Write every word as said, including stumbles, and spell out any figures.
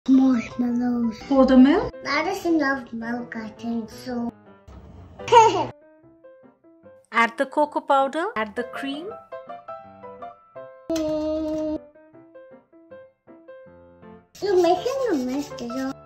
Marshmallows. Pour the milk. Madison loves milk, I think so. Add the cocoa powder. Add the cream. You're making a mess, Drizzle.